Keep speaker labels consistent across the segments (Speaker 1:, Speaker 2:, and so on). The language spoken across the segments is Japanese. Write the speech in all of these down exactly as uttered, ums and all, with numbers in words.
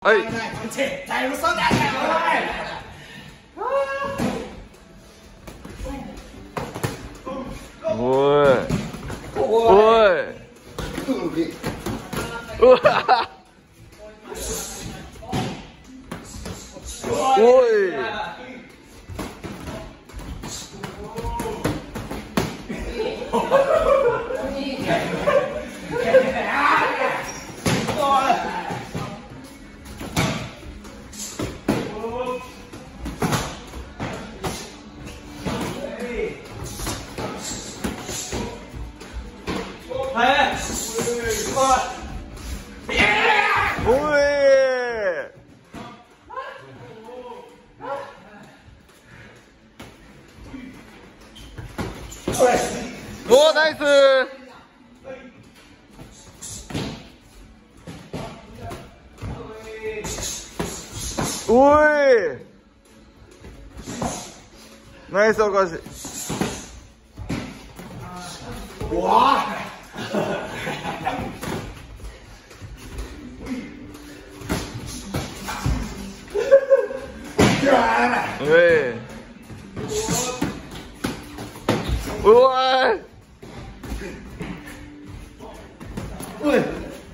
Speaker 1: はい。
Speaker 2: 絶対嘘だよ、
Speaker 1: おい。おい。うわ。おい。おー、ナイスー。おい、ナイスおかしい。うわおい、うわー、おい、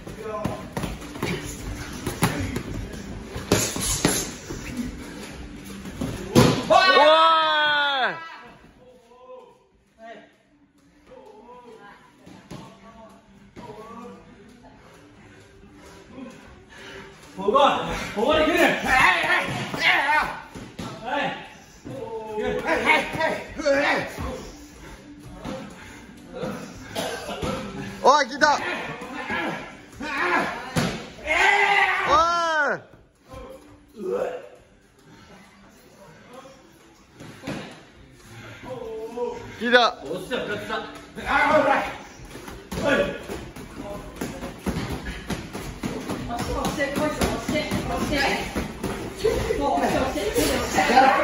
Speaker 2: ここ、ここに来る。はいはいはい。
Speaker 1: おい、来た。おい。来た。
Speaker 2: 落ちた、落ちた。ああ、ほら。はい。押して、押して、押して、押して。もう押して、押して、押して。